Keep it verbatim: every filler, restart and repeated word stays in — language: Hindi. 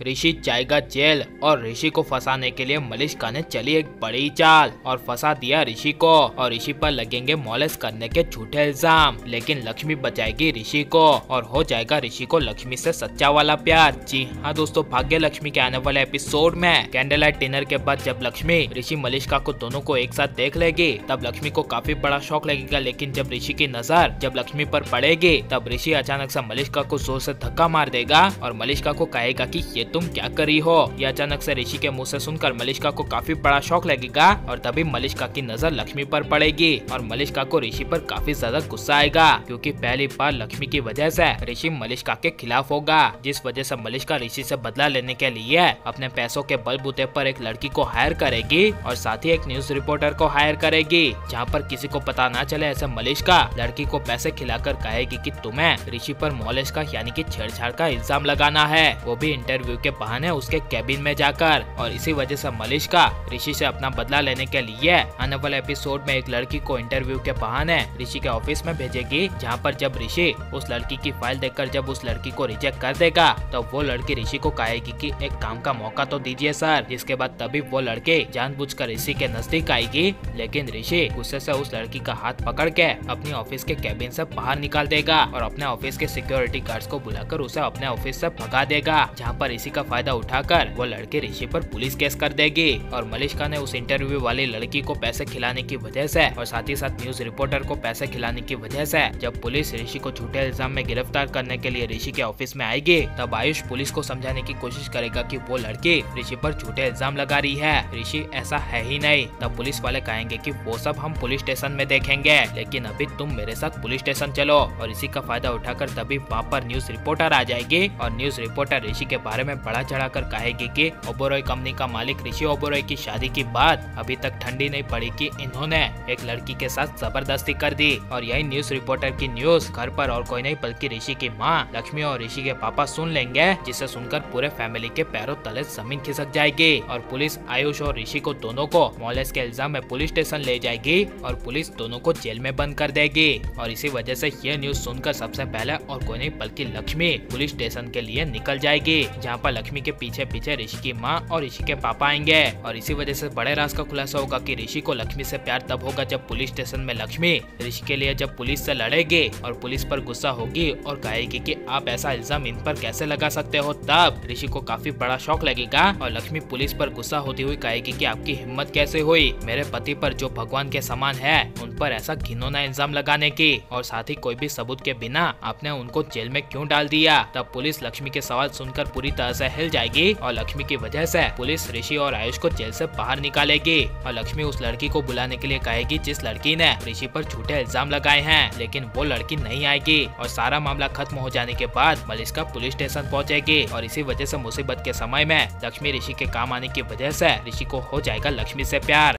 ऋषि जाएगा जेल और ऋषि को फंसाने के लिए मलिष्का ने चली एक बड़ी चाल और फंसा दिया ऋषि को और ऋषि पर लगेंगे मॉलेस करने के झूठे इल्जाम। लेकिन लक्ष्मी बचाएगी ऋषि को और हो जाएगा ऋषि को लक्ष्मी से सच्चा वाला प्यार। जी हाँ दोस्तों, भाग्य लक्ष्मी के आने वाले एपिसोड में कैंडल लाइट डिनर के बाद जब लक्ष्मी ऋषि मलिष्का को दोनों को एक साथ देख लेगी तब लक्ष्मी को काफी बड़ा शौक लगेगा। लेकिन जब ऋषि की नजर जब लक्ष्मी पर पड़ेगी तब ऋषि अचानक से मलिष्का को जोर से धक्का मार देगा और मलिष्का को कहेगा कि ये तुम क्या करी हो। ये अचानक से ऋषि के मुंह से सुनकर मलिष्का को काफी बड़ा शौक लगेगा और तभी मलिष्का की नजर लक्ष्मी पर पड़ेगी और मलिष्का को ऋषि पर काफी ज्यादा गुस्सा आएगा क्योंकि पहली बार लक्ष्मी की वजह से ऋषि मलिष्का के खिलाफ होगा, जिस वजह से मलिष्का ऋषि से बदला लेने के लिए अपने पैसों के बलबूते पर एक लड़की को हायर करेगी और साथ ही एक न्यूज रिपोर्टर को हायर करेगी। जहाँ पर किसी को पता ना चले ऐसे मलिष्का लड़की को पैसे खिलाकर कहेगी कि तुम्हें ऋषि पर मॉलेस का यानी कि छेड़छाड़ का इल्जाम लगाना है, वो भी इंटरव्यू के बहाने उसके कैबिन में जाकर। और इसी वजह से मलिष्का ऋषि से अपना बदला लेने के लिए आने वाले एपिसोड में एक लड़की को इंटरव्यू के बहाने ऋषि के ऑफिस में भेजेगी। जहाँ पर जब ऋषि उस लड़की की फाइल देखकर जब उस लड़की को रिजेक्ट कर देगा तो वो लड़की ऋषि को कहेगी कि एक काम का मौका तो दीजिए सर। जिसके बाद तभी वो लड़के जानबूझकर ऋषि के नजदीक आएगी, लेकिन ऋषि गुस्से से उस लड़की का हाथ पकड़ के अपनी ऑफिस के कैबिन से बाहर निकाल देगा और अपने ऑफिस के सिक्योरिटी गार्ड्स को बुलाकर उसे अपने ऑफिस से भगा देगा। जहाँ पर ऋषि का फायदा उठाकर वो लड़की ऋषि पर पुलिस केस कर देगी। और मलिष्का ने उस इंटरव्यू वाली लड़की को पैसे खिलाने की वजह से और साथ ही साथ न्यूज रिपोर्टर को पैसे खिलाने की वजह से जब पुलिस ऋषि को झूठे इल्जाम में गिरफ्तार करने के लिए ऋषि के ऑफिस में आएगी तब आयुष पुलिस को समझाने की कोशिश करेगा कि वो लड़की ऋषि पर झूठे इल्जाम लगा रही है, ऋषि ऐसा है ही नहीं। तब पुलिस वाले कहेंगे कि वो सब हम पुलिस स्टेशन में देखेंगे, लेकिन अभी तुम मेरे साथ पुलिस स्टेशन चलो। और इसी का फायदा उठाकर तभी वहाँ पर न्यूज रिपोर्टर आ जाएगी और न्यूज रिपोर्टर ऋषि के बारे में बढ़ा चढ़ाकर कहेगी कि ओबेरॉय कंपनी का मालिक ऋषि ओबेरॉय की शादी की बात अभी तक ठंडी नहीं पड़ी कि इन्होंने एक लड़की के साथ जबरदस्ती कर दी। और यही न्यूज रिपोर्टर की न्यूज घर पर और कोई नहीं बल्कि ऋषि की माँ लक्ष्मी और ऋषि के पापा सुन लेंगे, जिसे सुनकर पूरे फैमिली के पैरों तले जमीन खिसक जाएगी। और पुलिस आयुष और ऋषि को दोनों को मॉलेस के इल्जाम में पुलिस स्टेशन ले जाएगी और पुलिस दोनों को जेल में बंद कर देगी। और इसी वजह से ये न्यूज सुनकर सबसे पहले और कोई नहीं बल्कि लक्ष्मी पुलिस स्टेशन के लिए निकल जाएगी, जहाँ पर लक्ष्मी के पीछे पीछे ऋषि की माँ और ऋषि के पापा आएंगे। और इसी वजह से बड़े राज का खुलासा होगा कि ऋषि को लक्ष्मी से प्यार तब होगा जब पुलिस स्टेशन में लक्ष्मी ऋषि के लिए जब पुलिस से लड़ेगी और पुलिस पर गुस्सा होगी और कहेगी कि आप ऐसा इल्जाम इन पर कैसे लगा सकते हो। तब ऋषि को काफी बड़ा शौक लगेगा और लक्ष्मी पुलिस पर गुस्सा होती हुई कहेगी कि आपकी हिम्मत कैसे हुई मेरे पति पर जो भगवान के समान है उन पर ऐसा घिनौना इल्जाम लगाने की, और साथ ही कोई भी सबूत के बिना आपने उनको जेल में क्यों डाल दिया। तब पुलिस लक्ष्मी के सवाल सुनकर पूरी तरह से हिल जाएगी और लक्ष्मी की वजह से पुलिस ऋषि और आयुष को जेल से बाहर निकालेगी। और लक्ष्मी उस लड़की को बुलाने के लिए कहेगी जिस लड़की ने ऋषि पर झूठे इल्जाम लगाए हैं, लेकिन वो लड़की नहीं आएगी। और सारा मामला खत्म हो जाने के बाद मलिष्का पुलिस स्टेशन पहुंचेगी और इसी वजह से मुसीबत के समय में लक्ष्मी ऋषि के काम आने की वजह से ऋषि को हो जाएगा लक्ष्मी से प्यार।